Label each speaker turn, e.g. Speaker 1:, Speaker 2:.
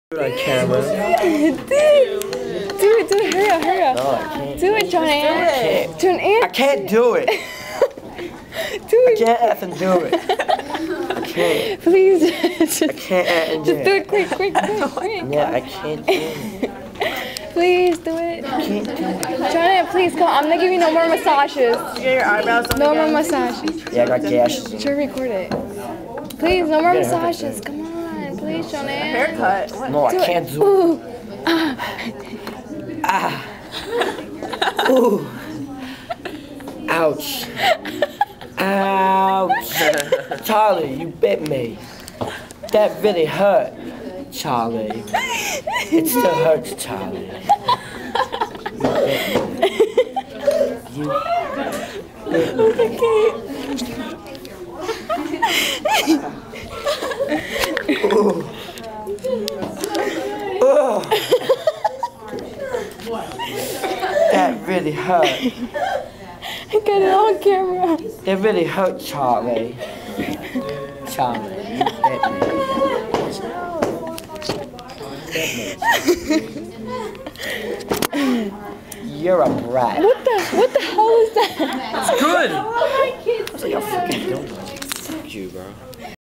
Speaker 1: On camera.
Speaker 2: Do it, hurry up.
Speaker 1: No, I can't.
Speaker 2: Do it, John Ann. John Ann.
Speaker 1: I can't do it.
Speaker 2: Do
Speaker 1: I
Speaker 2: it.
Speaker 1: can't effing do it. I can't.
Speaker 2: Please.
Speaker 1: I can't effing do
Speaker 2: Just do
Speaker 1: it.
Speaker 2: it quick.
Speaker 1: Yeah, I can't do it.
Speaker 2: Please do it.
Speaker 1: I can't do it.
Speaker 2: John Ann, please come. I'm gonna give you no more massages.
Speaker 3: You get your eyebrows done
Speaker 2: No
Speaker 3: again?
Speaker 2: more massages.
Speaker 1: Yeah, I got gashes.
Speaker 2: Should record it. Please, no more
Speaker 1: Yeah.
Speaker 2: massages. Come on. Please, John Ann.
Speaker 3: Haircut. What?
Speaker 1: No, I
Speaker 2: Do it.
Speaker 1: can't do it.
Speaker 2: Ooh.
Speaker 1: Ah. Ooh. Ouch. Ouch. Charlie, you bit me. That really hurt, Charlie. It still hurts, Charlie. You bit me. Ooh. Ooh. That really hurt.
Speaker 2: I got it on camera.
Speaker 1: It really hurt, Charlie. Charlie, you bit me. You're a brat.
Speaker 2: What the hell is that?
Speaker 1: Good. I was like, I freaking don't know. Fuck you, bro.